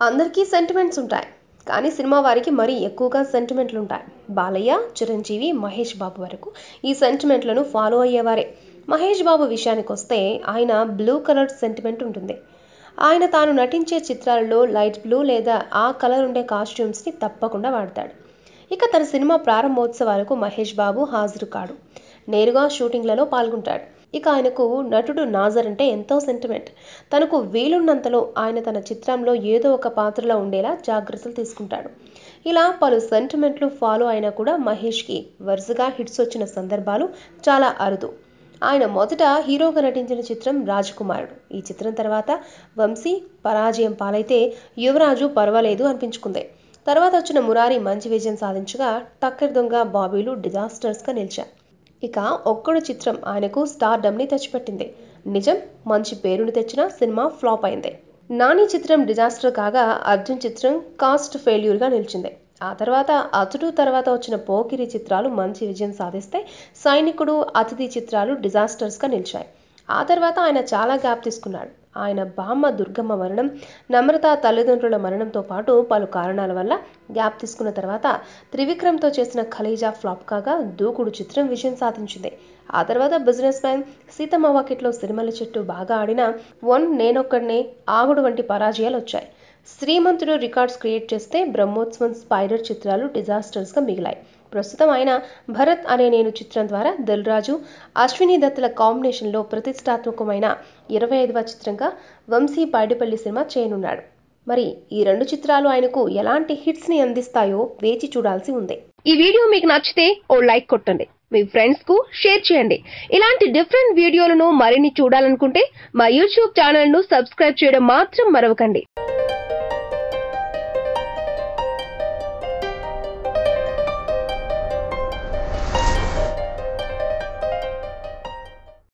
అందరికీ సెంటిమెంట్స్ ఉంటాయి, కానీ సినిమా వారికి మరీ ఎక్కువగా సెంటిమెంట్లు ఉంటాయి. బాలయ్య, చిరంజీవి, మహేష్ బాబు వరకు ఈ సెంటిమెంట్లను ఫాలో అయ్యేవారే. మహేష్ బాబు విషయానికి వస్తే ఆయన బ్లూ కలర్ సెంటిమెంట్ ఉంటుంది. ఆయన తాను నటించే చిత్రాలలో లైట్ బ్లూ లేదా ఆ కలర్ ఉండే కాస్ట్యూమ్స్ని తప్పకుండా వాడతాడు. ఇక తన సినిమా ప్రారంభోత్సవాలకు మహేష్ బాబు హాజరు కాడు, నేరుగా షూటింగ్లలో పాల్గొంటాడు. ఇక ఆయనకు నటుడు నాజర్ అంటే ఎంతో సెంటిమెంట్. తనకు వీలున్నంతలో ఆయన తన చిత్రంలో ఏదో ఒక పాత్రలో ఉండేలా జాగ్రత్తలు తీసుకుంటాడు. ఇలా పలు సెంటిమెంట్లు ఫాలో అయినా కూడా మహేష్కి వరుసగా హిట్స్ వచ్చిన సందర్భాలు చాలా అరుదు. ఆయన మొదట హీరోగా నటించిన చిత్రం రాజకుమారుడు. ఈ చిత్రం తర్వాత వంశీ పరాజయం పాలైతే యువరాజు పర్వాలేదు అనిపించుకుంది. తర్వాత వచ్చిన మురారి మంచి విజయం సాధించగా టక్కర్ దొంగ, బాబీలు డిజాస్టర్స్గా నిలిచాయి. ఇక ఒక్కడు చిత్రం ఆయనకు స్టార్డమ్ని తెచ్చిపెట్టింది. నిజం మంచి పేరుని తెచ్చిన సినిమా ఫ్లాప్ అయింది. నాని చిత్రం డిజాస్టర్ కాగా అర్జున్ చిత్రం కాస్ట్ ఫెయిల్యూర్గా నిలిచింది. ఆ తర్వాత అతడు తర్వాత వచ్చిన పోకిరి చిత్రాలు మంచి విజయం సాధిస్తే సైనికుడు, అతిథి చిత్రాలు డిజాస్టర్స్గా నిలిచాయి. ఆ తర్వాత ఆయన చాలా గ్యాప్ తీసుకున్నాడు. ఆయన బామ్మ దుర్గమ్మ మరణం, నమ్రత తల్లిదండ్రుల మరణంతో పాటు పలు కారణాల వల్ల గ్యాప్ తీసుకున్న తర్వాత త్రివిక్రమ్తో చేసిన ఖలీజా ఫ్లాప్ కాగా దూకుడు చిత్రం విజయం సాధించింది. ఆ తర్వాత బిజినెస్ మ్యాన్, సీతమ్మ వాకిట్లో సిరిమల్ల చెట్టు బాగా ఆడిన, వన్, నేనొక్కడినే, ఆగుడు వంటి పరాజయాలు వచ్చాయి. శ్రీమంతుడు రికార్డ్స్ క్రియేట్ చేస్తే బ్రహ్మోత్సవం, స్పైడర్ చిత్రాలు డిజాస్టర్స్గా మిగిలాయి. ప్రస్తుతం ఆయన భరత్ అనే నేను చిత్రం ద్వారా దిల్ రాజు, అశ్విని దత్తుల కాంబినేషన్లో ప్రతిష్టాత్మకమైన 25వ చిత్రంగా వంశీ పైడిపల్లి సినిమా చేయనున్నాడు. మరి ఈ రెండు చిత్రాలు ఆయనకు ఎలాంటి హిట్స్ ని అందిస్తాయో వేచి చూడాల్సి ఉంది. ఈ వీడియో మీకు నచ్చితే ఓ లైక్ కొట్టండి, మీ ఫ్రెండ్స్ కు షేర్ చేయండి. ఇలాంటి డిఫరెంట్ వీడియోలను మరిన్ని చూడాలనుకుంటే మా యూట్యూబ్ ఛానల్ ను సబ్స్క్రైబ్ చేయడం మాత్రం మరవకండి.